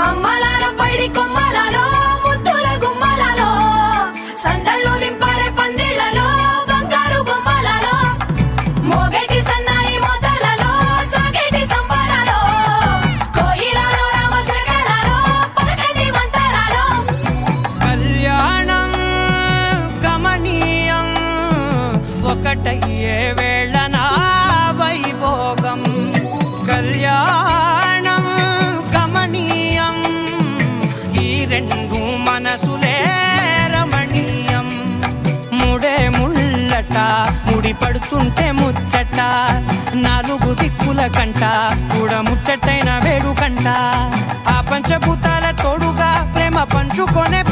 అమ్మలాలో పైడి కొమ్మలాలో ముద్దుల గుమ్మలాలో సందళ్ళు నింపారే పందిళ్లలో బంగారు బొమ్మలాలో మోగేటి సన్నాయి మోతలలో సాగేటి సంబరాలో కోయిలలో రామశకలాలో పలకటి మంతరాలో కళ్యాణం గమనీయం ఒకటయ్యే వేళ నా వైభోగం కళ్యాణం గమనీయం ఈ రెండు మనసులే రమణీయం ముడే ముళ్ళట ముడి పడుతుంటే ముచ్చట నాలుగు దిక్కుల కంట చూడ ముచ్చటైన వేడుకంట ఆ పంచభూతాల తోడుగా ప్రేమ పంచుకొనే